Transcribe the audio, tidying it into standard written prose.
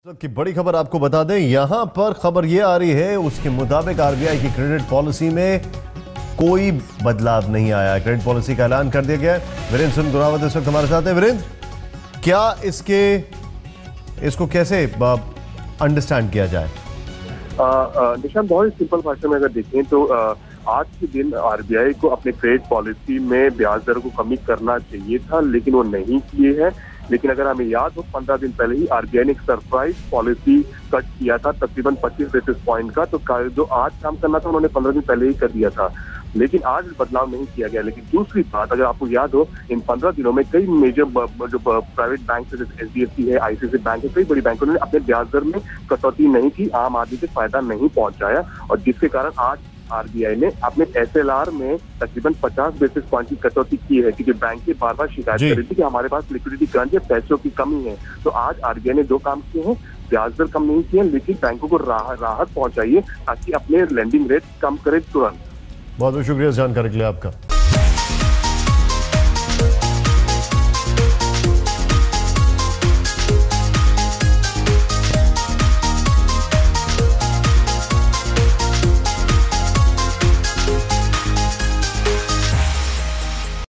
की बड़ी खबर आपको बता दें, यहां पर खबर यह आ रही है उसके मुताबिक आरबीआई की क्रेडिट पॉलिसी में कोई बदलाव नहीं आया। क्रेडिट पॉलिसी का ऐलान कर दिया गया है। वीरेंद्र सिंह गुरावत इस वक्त हमारे साथ हैं। वीरेंद्र, क्या इसको कैसे अंडरस्टैंड किया जाए? निशान, बहुत ही सिंपल भाषा में अगर देखें तो आज के दिन आरबीआई को अपने क्रेडिट पॉलिसी में ब्याज दर को कमी करना चाहिए था, लेकिन वो नहीं किए हैं। लेकिन अगर हमें याद हो, 15 दिन पहले ही आरबीआई ने एक सरप्राइज पॉलिसी कट किया था तकरीबन 25 बेसिस पॉइंट का। तो जो आज काम करना था उन्होंने 15 दिन पहले ही कर दिया था, लेकिन आज बदलाव नहीं किया गया। लेकिन दूसरी बात, अगर आपको याद हो, इन 15 दिनों में कई मेजर जो प्राइवेट बैंक है, जैसे एचडीएफसी है, आईसीआईसी बैंक है, कई बड़ी बैंकों ने अपने ब्याज दर में कटौती नहीं की, आम आदमी को फायदा नहीं पहुंचाया, और जिसके कारण आज आरबीआई ने अपने एसएलआर में तकरीबन 50 बेसिस पॉइंट की कटौती की है, क्योंकि बैंकें बार बार शिकायत कर रही थी कि हमारे पास लिक्विडिटी क्रंच है, पैसों की कमी है। तो आज आरबीआई ने दो काम किए हैं, ब्याज दर कम नहीं किए, लेकिन बैंकों को राहत पहुंचाइए ताकि अपने लेंडिंग रेट कम करे तुरंत। बहुत बहुत शुक्रिया इस जानकारी के लिए आपका।